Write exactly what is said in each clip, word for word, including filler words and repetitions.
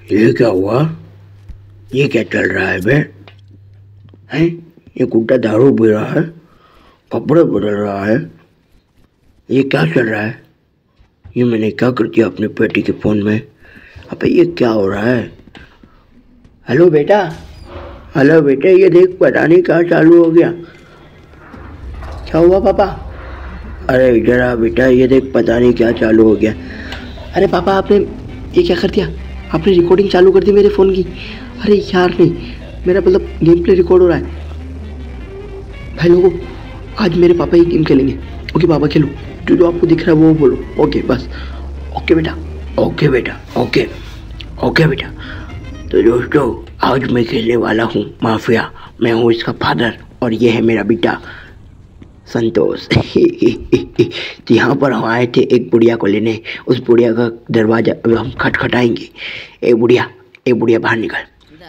ये क्या हुआ? ये क्या चल रहा है बे? हैं? ये गुड्डा दारू पी रहा है, कपड़े बदल रहा है, ये क्या चल रहा है? ये मैंने क्या कर दिया अपने बेटी के फ़ोन में? अबे ये क्या हो रहा है? हेलो बेटा, हेलो बेटे, ये देख पता नहीं क्या चालू हो गया। क्या हुआ पापा? अरे इधर आ बेटा, ये देख पता नहीं क्या चालू हो गया। अरे पापा आपने ये क्या कर दिया? आपने रिकॉर्डिंग चालू कर दी मेरे फ़ोन की। अरे यार नहीं, मेरा मतलब गेम प्ले रिकॉर्ड हो रहा है। भाई लोगों, आज मेरे पापा ही गेम खेलेंगे। ओके पापा खेलो, जो जो आपको दिख रहा है वो बोलो। ओके बस, ओके बेटा, ओके बेटा, ओके ओके बेटा। तो दोस्तों, आज मैं खेलने वाला हूँ माफिया। मैं हूँ इसका फादर और ये है मेरा बेटा संतोष। तो यहाँ पर हम आए थे एक बुढ़िया को लेने। उस बुढ़िया का दरवाजा अब हम खटखटाएंगे। ए बुढ़िया, ए बुढ़िया बाहर निकल।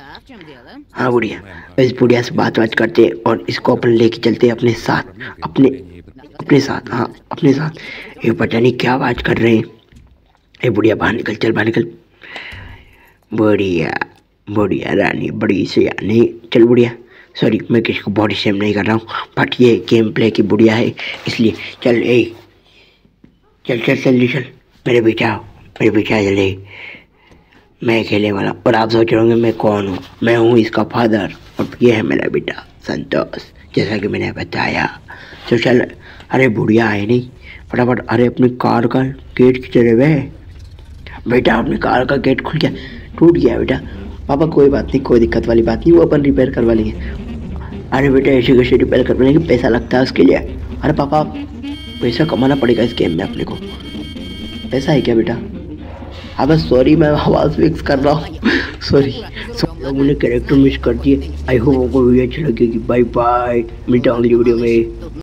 हाँ बुढ़िया, इस बुढ़िया से बात बात करते और इसको अपन लेके चलते अपने साथ, अपने अपने साथ हाँ अपने साथ। ये पता नहीं क्या बात कर रहे हैं। ए बुढ़िया बाहर निकल, चल बाहर निकल। बुढ़िया, बुढ़िया रानी बड़ी सियानी। चल बुढ़िया, सॉरी मैं किसी को बॉडी शेम नहीं कर रहा हूँ, बट ये गेम प्ले की बुढ़िया है इसलिए। चल ए चल चल चल चल मेरे बेटा, मेरे बेटा चले। मैं खेलने वाला और आप सोच रहे होंगे मैं कौन हूँ। मैं हूँ इसका फादर और ये है मेरा बेटा संतोष, जैसा कि मैंने बताया। तो चल। अरे बुढ़िया आए नहीं, फटाफट। अरे अपनी कार का गेट चले हुए बेटा, अपनी कार का गेट खुल गया, टूट गया बेटा। पापा कोई बात नहीं, कोई दिक्कत वाली बात नहीं, वो अपन रिपेयर करवा लेंगे। अरे बेटा ऐसे कैसे रिपेयर करवाने के पैसा लगता है उसके लिए? अरे पापा पैसा कमाना पड़ेगा इस गेम में अपने को। पैसा है क्या बेटा? हाँ बस सॉरी, मैं आवाज़ फिक्स कर रहा हूँ। सॉरी सब लोगों ने कैरेक्टर मिस कर दिए। आई होप आपको वीडियो अच्छी लगेगी। बाय बाय, मिलता हूँ अगली वीडियो में।